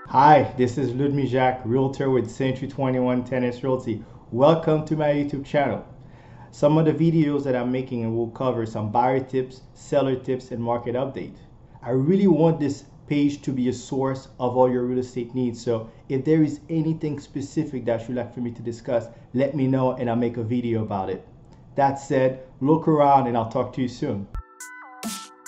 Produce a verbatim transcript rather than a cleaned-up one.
Hi, this is Loodmy Jacques, Realtor with Century twenty-one Tenace Realty. Welcome to my YouTube channel. Some of the videos that I'm making will cover some buyer tips, seller tips, and market update. I really want this page to be a source of all your real estate needs. So if there is anything specific that you'd like for me to discuss, let me know and I'll make a video about it. That said, look around and I'll talk to you soon.